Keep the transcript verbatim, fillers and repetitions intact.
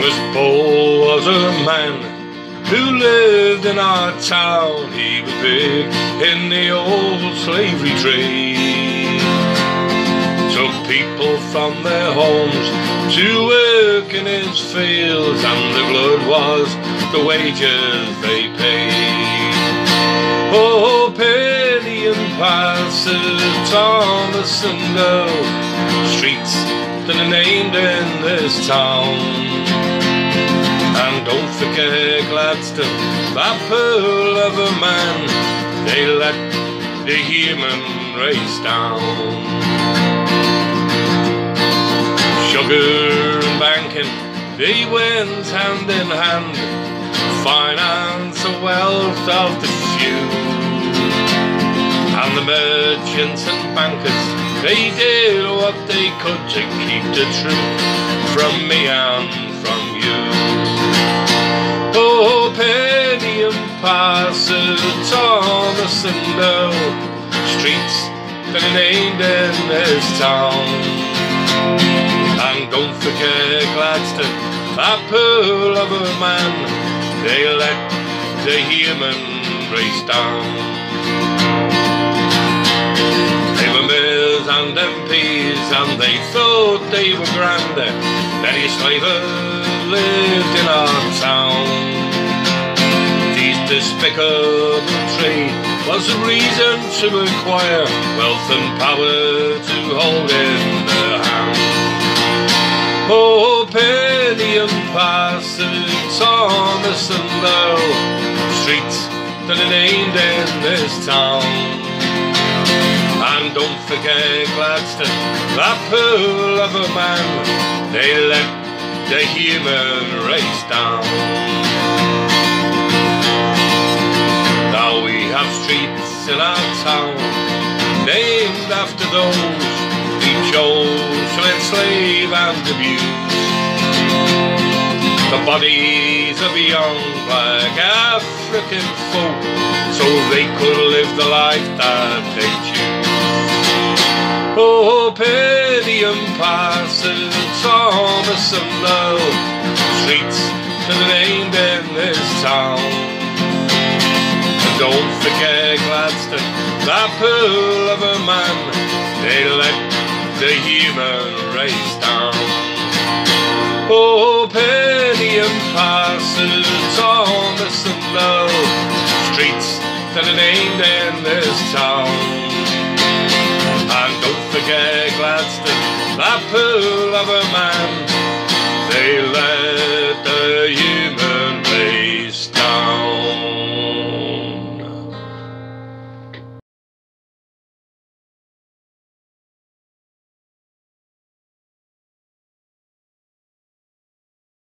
Paul was a man who lived in our town. He was big in the old slavery trade. Took people from their homes to work in his fields, and the blood was the wages they paid. Oh, Penny and Parsons, Thomas and Earl, streets that are named in this town. And don't forget Gladstone, that pearl of a man. They let the human race down. Sugar and banking, they went hand in hand. Finance the wealth of the few. And the merchants and bankers, they did what they could to keep the truth from me and from you. Oh, Penny and Parsons, Thomas and Earl, streets that are named in this town. And don't forget Gladstone, that pearl of a man. They let the human race down. They were mayors and M Ps, and they thought they were grander than any slaver lived in our town. These despicable trade was a reason to acquire wealth and power to hold in their hand. Oh, Penny and Parsons, Thomas and Earl, streets that are named in this town. And don't forget Gladstone, that pearl of a man. They let the human race down. Now we have streets in our town named after those we chose to enslave and abuse. The bodies of young black African folk, so they could live the life that they choose. Oh, Penny and Parsons, Thomas and Earl, streets that are named in this town. And don't forget Gladstone, that pearl of a man. They let the human race down. Oh, Penny and Parsons, Thomas and Earl, streets that are named in this town. And don't forget Gladstone, that pearl of a man. They let